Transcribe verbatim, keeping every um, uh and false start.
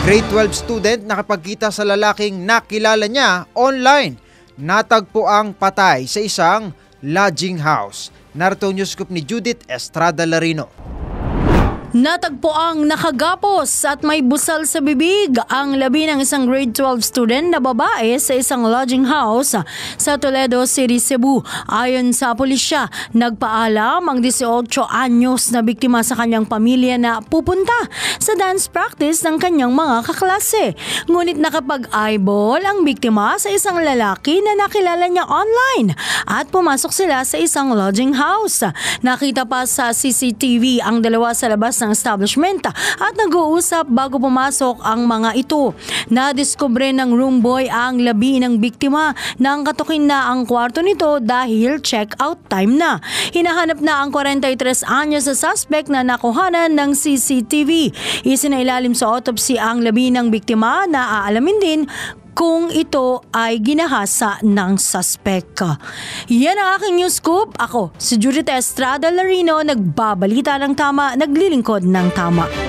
Grade twelve student nakapagkita sa lalaking nakilala niya online. Natagpo ang patay sa isang lodging house. Narito ang news scoop ni Judith Estrada Larino. Natagpo ang nakagapos at may busal sa bibig ang labi ng isang grade twelve student na babae sa isang lodging house sa Toledo City, Cebu. Ayon sa pulisya, nagpaalam ang eighteen anyos na biktima sa kanyang pamilya na pupunta sa dance practice ng kanyang mga kaklase. Ngunit nakapag-eyeball ang biktima sa isang lalaki na nakilala niya online at pumasok sila sa isang lodging house. Nakita pa sa C C T V ang dalawa sa labas ng establishment at nag-uusap bago pumasok ang mga ito. Nadiskubre ng room boy ang labi ng biktima nang katukin na ang kwarto nito dahil check-out time na. Hinahanap na ang forty-three anyos sa suspect na nakuhanan ng C C T V. Isinailalim sa autopsy ang labi ng biktima na aalamin din kung ito ay ginahasa ng suspect. Yan ang aking news scoop. Ako, si Judith Estrada Larino, nagbabalita ng tama, naglilingkod ng tama.